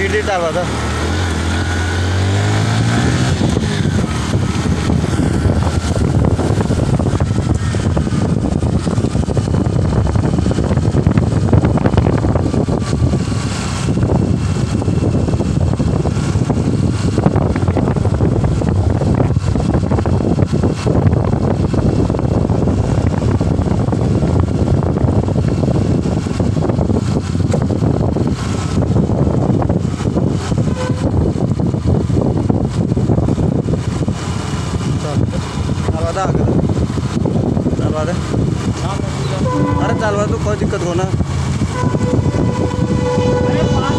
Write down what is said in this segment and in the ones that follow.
TT डालवा था। चलवा दे। अरे चलवा तो कोई दिक्कत हो ना। अरे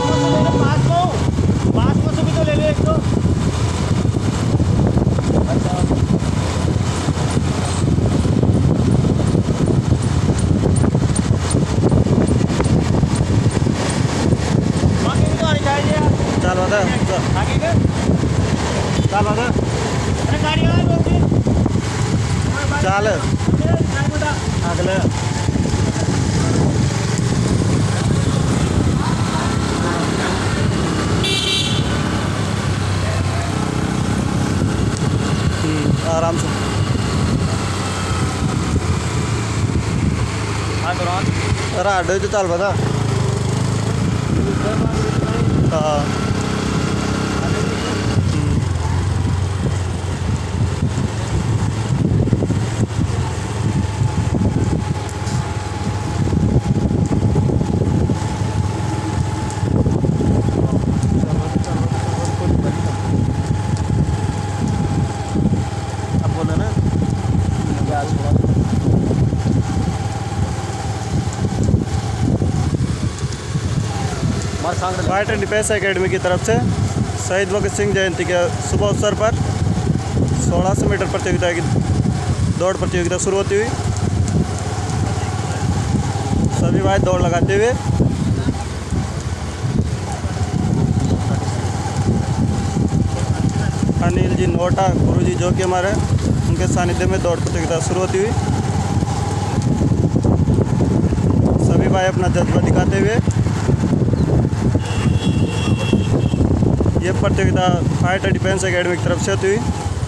500 भी तो ले ले एक तो। अच्छा बाकी भी तो आनी चाहिए। चलवा दे आगे के चलवा दे। अरे गाड़ी आ रोक दे। चल अगले आराम से। अरे आडे जो चल बता। हाँ फाइट एंड डिफेंस एकेडमी की तरफ से शहीद भगत सिंह जयंती के शुभ अवसर पर 1600 मीटर प्रतियोगिता की दौड़ प्रतियोगिता शुरू होती हुई सभी भाई दौड़ लगाते हुए अनिल जी नोटा गुरु जी जो कि हमारे उनके सानिध्य में दौड़ प्रतियोगिता शुरू होती हुई सभी भाई अपना जज्बा दिखाते हुए ये प्रतियोगिता फाइट एंड डिफेंस एकेडमी की तरफ से होती हुई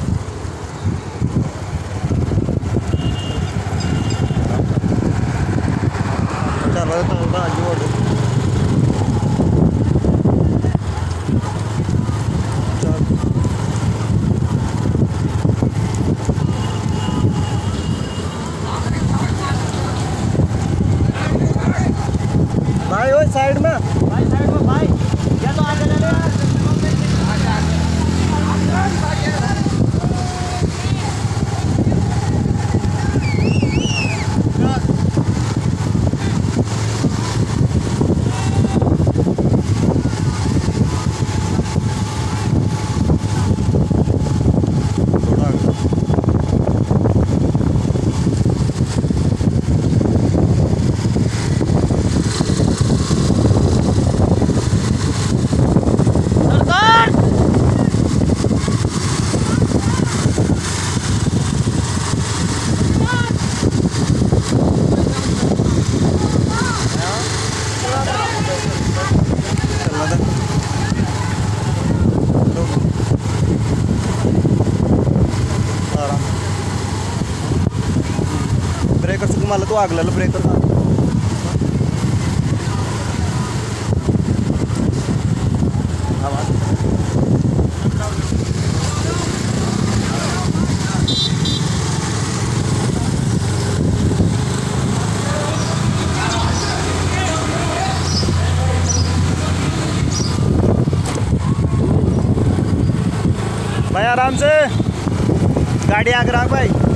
भाई वो साइड में भाई या तो आगे ले ले यार। ब्रेकर मला तो आगलेला ब्रेकर भाई आराम से गाड़ी आगे रख भाई।